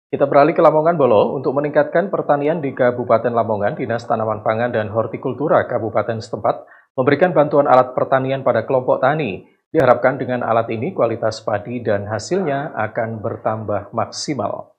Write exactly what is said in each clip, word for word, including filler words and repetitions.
Kita beralih ke Lamongan Bolo untuk meningkatkan pertanian di Kabupaten Lamongan, Dinas Tanaman Pangan dan Hortikultura Kabupaten setempat memberikan bantuan alat pertanian pada kelompok tani. Diharapkan dengan alat ini kualitas padi dan hasilnya akan bertambah maksimal.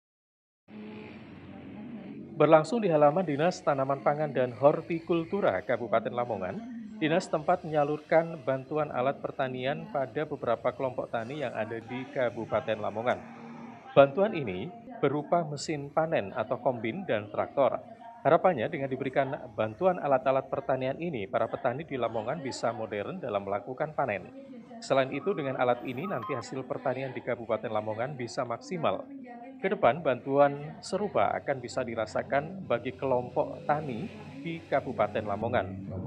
Berlangsung di halaman Dinas Tanaman Pangan dan Hortikultura Kabupaten Lamongan, Dinas tempat menyalurkan bantuan alat pertanian pada beberapa kelompok tani yang ada di Kabupaten Lamongan. Bantuan ini berupa mesin panen atau kombin dan traktor. Harapannya dengan diberikan bantuan alat-alat pertanian ini, para petani di Lamongan bisa modern dalam melakukan panen. Selain itu, dengan alat ini nanti hasil pertanian di Kabupaten Lamongan bisa maksimal. Ke depan, bantuan serupa akan bisa dirasakan bagi kelompok tani di Kabupaten Lamongan.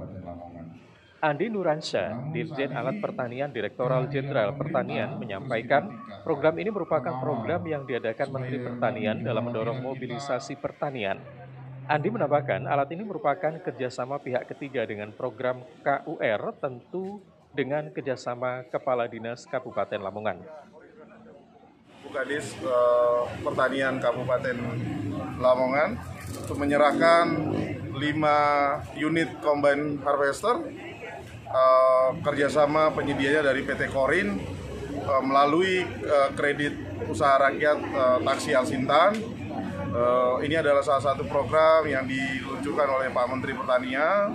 Andi Nuransyah, Dirjen Alat Pertanian Direktoral Jenderal Pertanian, menyampaikan program ini merupakan program yang diadakan Menteri Pertanian dalam mendorong mobilisasi pertanian. Andi menambahkan alat ini merupakan kerjasama pihak ketiga dengan program K U R, tentu dengan kerjasama Kepala Dinas Kabupaten Lamongan. Kadis eh, Pertanian Kabupaten Lamongan untuk menyerahkan lima unit combine harvester eh, kerjasama penyedianya dari P T Korin eh, melalui eh, kredit usaha rakyat eh, Taksi Alsintan. Eh, ini adalah salah satu program yang diluncurkan oleh Pak Menteri Pertanian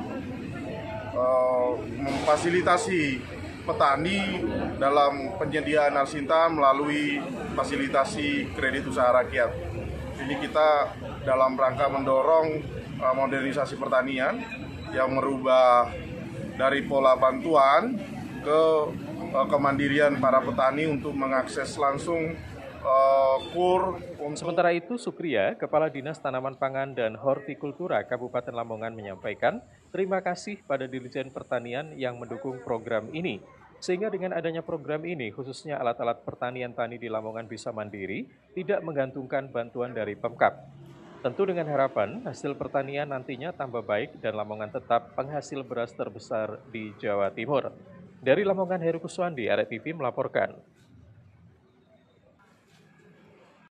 eh, memfasilitasi petani dalam penyediaan Alsintan melalui fasilitasi kredit usaha rakyat. Ini kita dalam rangka mendorong uh, modernisasi pertanian yang merubah dari pola bantuan ke uh, kemandirian para petani untuk mengakses langsung uh, kur. Sementara itu, Sukriya, Kepala Dinas Tanaman Pangan dan Hortikultura Kabupaten Lamongan menyampaikan terima kasih pada Dirjen Pertanian yang mendukung program ini. Sehingga dengan adanya program ini, khususnya alat-alat pertanian tani di Lamongan bisa mandiri, tidak menggantungkan bantuan dari Pemkab. Tentu dengan harapan hasil pertanian nantinya tambah baik dan Lamongan tetap penghasil beras terbesar di Jawa Timur. Dari Lamongan, Heru Kuswandi, R T T V melaporkan.